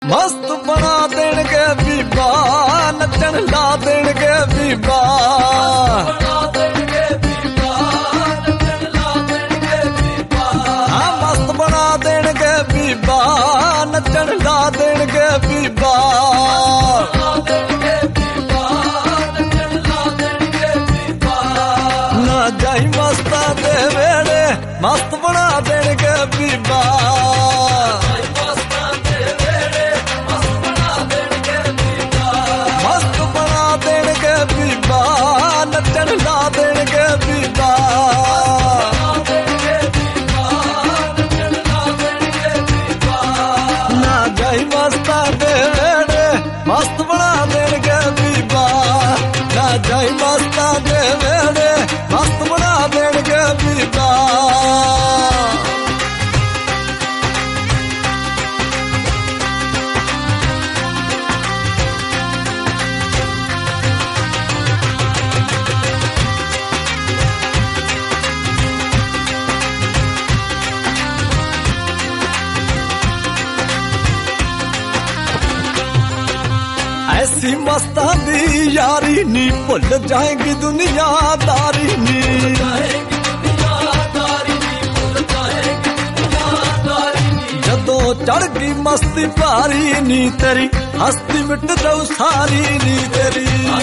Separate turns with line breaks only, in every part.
मस्त बना देणगे बीबा, नचण ला देणगे बीबा। हाँ मस्त बना देणगे बीबा, नचण ला देणगे बीबा। ना जाई मस्ता दे वेड़े, मस्त बना देणगे बीबा। नचण ला देणगे बीबा। ना जाई मस्ता दे वेड़े, मस्त बना देणगे बीबा। ना जाई मस्ता दे वेड़े, मस्त बना देणगे बीबा। ऐसी मस्ता दी यारी नी, भुल जाएगी दुनियादारी नी। जदों चढ़ गई मस्ती भारी नी, तेरी हस्ती मिट जाऊ सारी नी। तेरी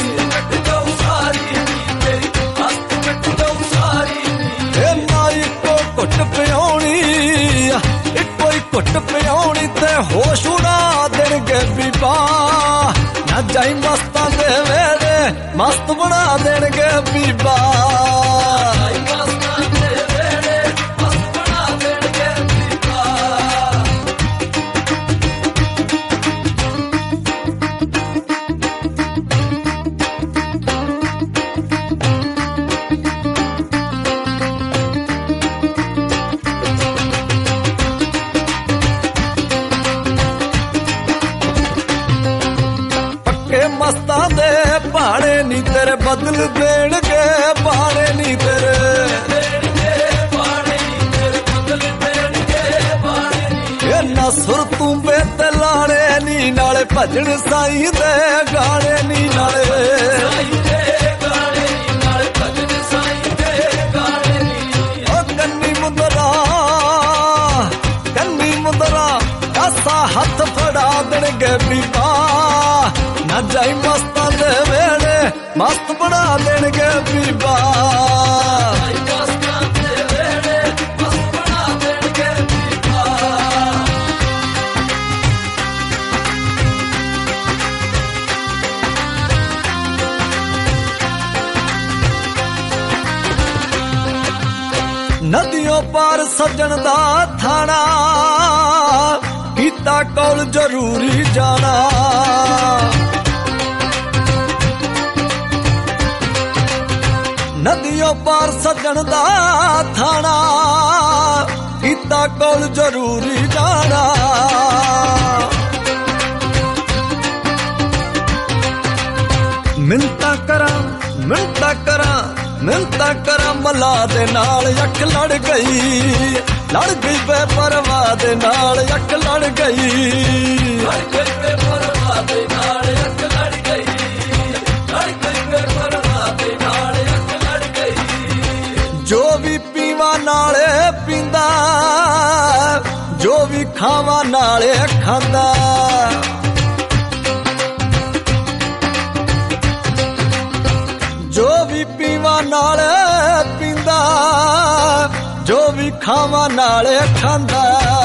ना इको घुट पियाउणी, इको ही घुट पियाउणी ते होश उड़ा देणगे बीबा। ना जाई मस्तां दे वेड़े, मस्त बना देणगे बीबा। मस्तां दे भाड़े नी तेरे बदल देणगे भाड़े नी तेरे। ना सुर तू बेते लाणे नी, नाले भजन साईं दे गाने नी। नाले कन्नी मुंदरा ऐसा हथ फड़ा देणगे बीबा। ना जाई मस्तां दे वेड़े, मस्त बना देणगे बीबा। नदियों पार सजन दा थाना, कीता कोल जरूरी जाना। नदियों पार सजन दा थाना, कीता कोल जरूरी जाना। मिन्नतां करां मिन्नतां करां मिन्नतां करां, मला दे नाल अख लड़ गई। लड़ गई बेपरवाह दे नाल अख लड़ गई। जो भी पीवा नाले पींदा, जो भी खावा नाले खांदा। जो भी पीवा नाले पींदा, जो भी खावा नाले खांदा।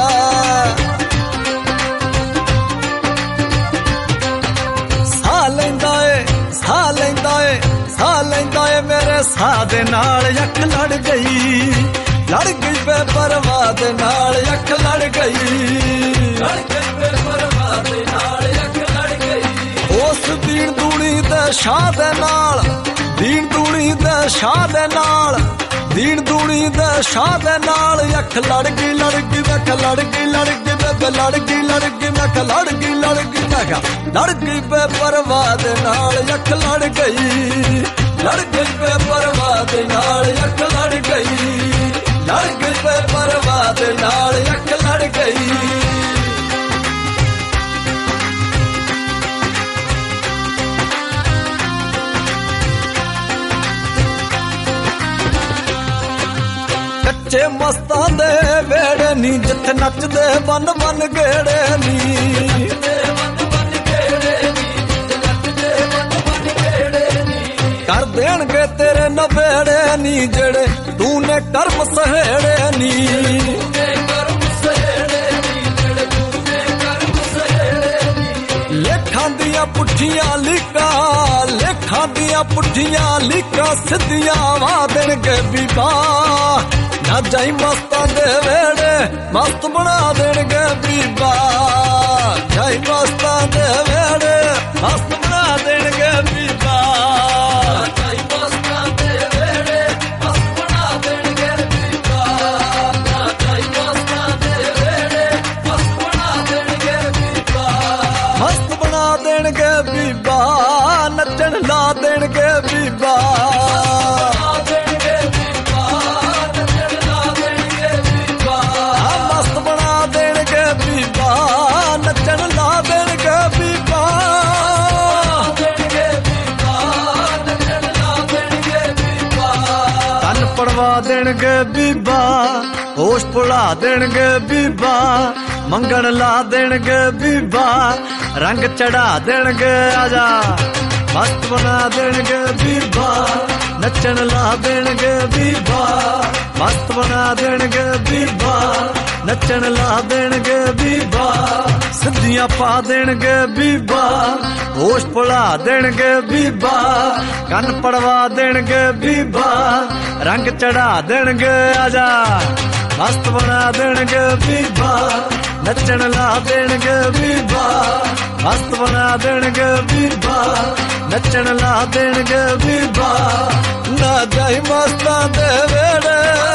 साह लैंदा ए, साह लैंदा ए, साह लैंदा ए, मेरे साह दे नाल अख लड़ गई। लड़ गई बेपरवाह दे नाल अख लड़ गई। उस दीन दूनी दे शाह दे नाल, दीन दूनी दे शाह दे नाल, दीन दूनी दे शाह दे नाल अख लड़ गई। लड़ गई मैं लड़ गई, लड़ गई बेबे लड़ गई, लड़ गई मैं लड़ गई, लड़ गई मैं लड़ गई बेपरवाह दे नाल अख लड़ गई। लड़ गई बेपरवाह दे नाल अख लड़ गई। लड़ गई बेपरवाह दे नाल अख लड़ गई। ਨੱਚੇ ਮਸਤਾਂ ਦੇ ਵੇੜੇ ਨੀ, ਜਿੱਥੇ ਨੱਚਦੇ ਬਨ ਬਨ ਗੇੜੇ ਨੀ। ਕਰ ਦੇਣਗੇ ਤੇਰੇ ਨਵੇੜੇ ਨੀ, ਜਿਹੜੇ ਤੂੰ ਨੇ ਕਰਮ ਸਹੇੜੇ ਨੀ। ਲੇਖਾਂ ਦੀਆਂ ਪੁੱਠੀਆਂ ਲੀਕਾਂ, ਲੇਖਾਂ ਦੀਆਂ ਪੁੱਠੀਆਂ ਲੀਕਾਂ ਸਿੱਧੀਆਂ ਵਾ ਦੇਣਗੇ ਬੀਬਾ। ਨਾ ਜਾਈ ਮਸਤਾਂ ਦੇ ਵੇੜੇ, ਮਸਤ ਬਣਾ ਦੇਣਗੇ ਬੀਬਾ। ਜਾਈ ਮਸਤਾਂ ਦੇ ਵੇੜੇ, ਮਸਤ ਬਣਾ ਦੇਣਗੇ ਬੀਬਾ। ਜਾਈ ਮਸਤਾਂ ਦੇ ਵੇੜੇ, ਮਸਤ ਬਣਾ ਦੇਣਗੇ ਬੀਬਾ। ਜਾਈ ਮਸਤਾਂ ਦੇ ਵੇੜੇ, ਮਸਤ ਬਣਾ ਦੇਣਗੇ ਬੀਬਾ। ਮਸਤ ਬਣਾ ਦੇਣਗੇ ਬੀਬਾ, ਨੱਚਣ ਲਾ ਦੇਣਗੇ ਬੀਬਾ। ਨੱਚਣ ਲਾ ਦੇਣਗੇ ਬੀਬਾ। ਕੰਨ ਪੜਵਾ ਦੇਣਗੇ ਬੀਬਾ, ਹੋਸ਼ ਭੁਲਾ ਦੇਣਗੇ ਬੀਬਾ। ਮੰਗਣ ਲਾ ਦੇਣਗੇ ਬੀਬਾ, ਰੰਗ ਚੜਾ ਦੇਣਗੇ ਆਜਾ। ਮਸਤ ਬਣਾ ਦੇਣਗੇ ਬੀਬਾ, ਨੱਚਣ ਲਾ ਦੇਣਗੇ ਬੀਬਾ। ਮਸਤ ਬਣਾ ਦੇਣਗੇ ਬੀਬਾ, ਨੱਚਣ ਲਾ ਦੇਣਗੇ ਬੀਬਾ। ਸਿੱਧੀਆਂ ਪਾ ਦੇਣਗੇ ਬੀਬਾ, ਹੋਸ਼ ਭੁਲਾ ਦੇਣਗੇ ਬੀਬਾ। ਕੰਨ ਪੜਵਾ ਦੇਣਗੇ ਬੀਬਾ, ਰੰਗ ਚੜਾ ਦੇਣਗੇ ਆਜਾ। ਮਸਤ ਬਣਾ ਦੇਣਗੇ ਬੀਬਾ, ਨੱਚਣ ਲਾ ਦੇਣਗੇ ਬੀਬਾ। ਮਸਤ ਬਣਾ ਦੇਣਗੇ ਬੀਬਾ, ਨੱਚਣ ਲਾ ਦੇਣਗੇ ਬੀਬਾ। ਨਾ ਜਾਈ ਮਸਤਾਂ ਦੇ ਵੇੜੇ,